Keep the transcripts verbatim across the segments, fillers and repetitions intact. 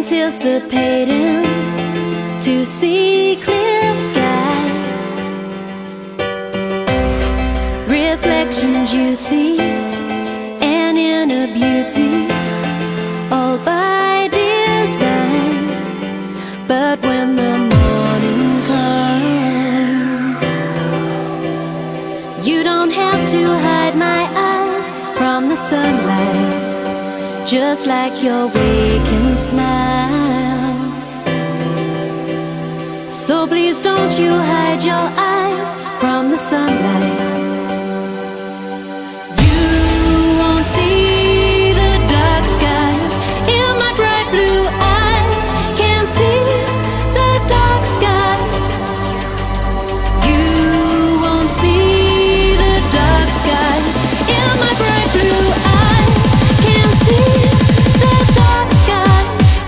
anticipating to see clear sky. Reflections you see, an inner beauty, all by design. But when the morning comes, you don't have to hide my eyes from the sunlight, just like your waking smile. So please don't you hide your eyes from the sunlight. You won't see the dark skies in my bright blue eyes. Can't see the dark skies. You won't see the dark skies in my bright blue eyes. Can't see the dark skies.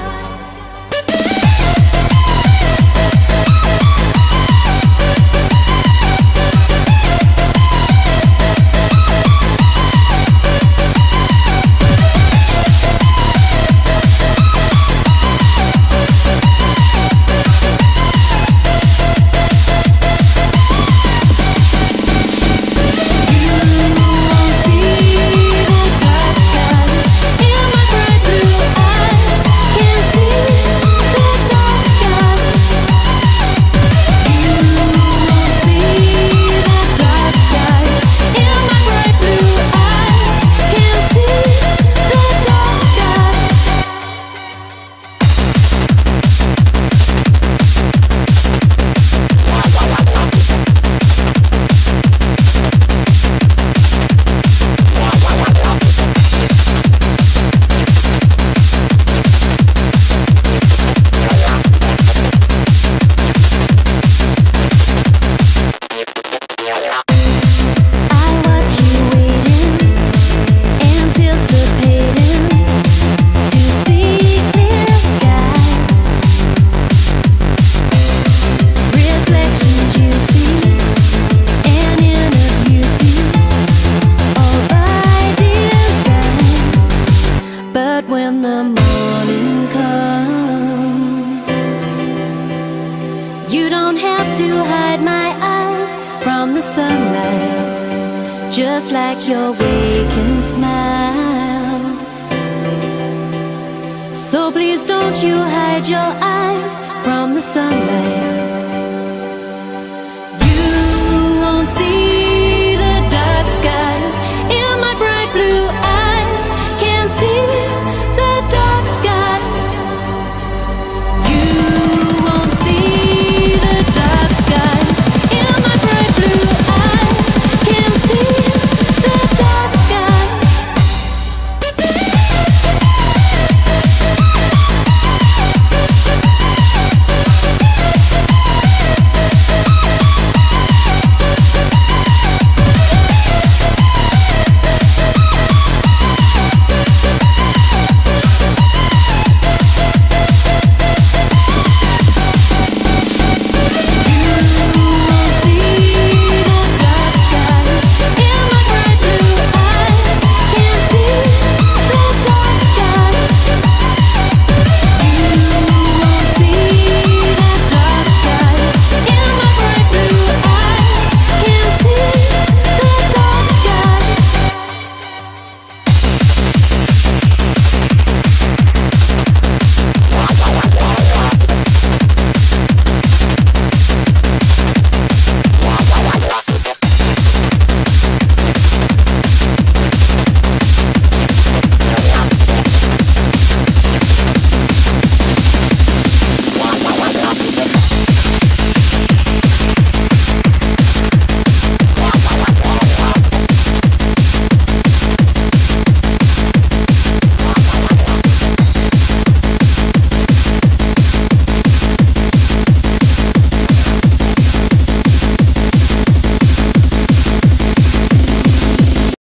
When the morning comes, you don't have to hide my eyes from the sunlight, just like your waking smile. So please don't you hide your eyes from the sunlight.